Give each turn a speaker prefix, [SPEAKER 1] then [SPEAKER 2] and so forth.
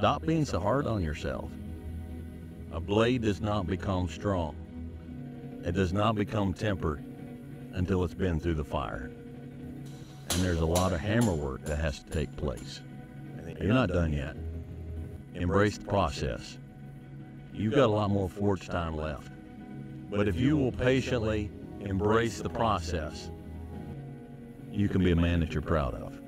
[SPEAKER 1] Stop being so hard on yourself. A blade does not become strong. It does not become tempered until it's been through the fire. And there's a lot of hammer work that has to take place. You're not done yet. Embrace the process. You've got a lot more forge time left. But if you will patiently embrace the process, you can be a man that you're proud of.